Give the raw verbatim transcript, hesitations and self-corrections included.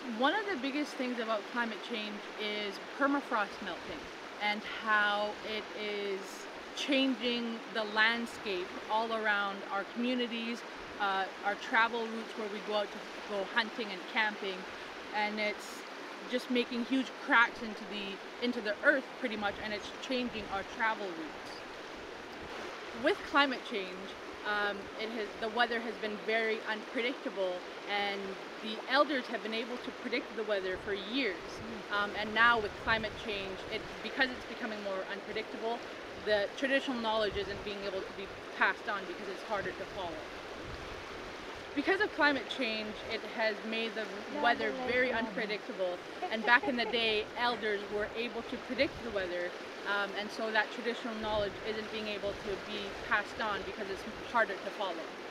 One of the biggest things about climate change is permafrost melting and how it is changing the landscape all around our communities, uh, our travel routes where we go out to go hunting and camping, and it's just making huge cracks into the into the earth pretty much, and it's changing our travel routes. With climate change, um, it has the weather has been very unpredictable, and the elders have been able to predict the weather for years. Um, and now with climate change, it because it's becoming more unpredictable, the traditional knowledge isn't being able to be passed on because it's harder to follow. Because of climate change, it has made the weather very unpredictable, and back in the day, elders were able to predict the weather, um, and so that traditional knowledge isn't being able to be passed on because it's harder to follow.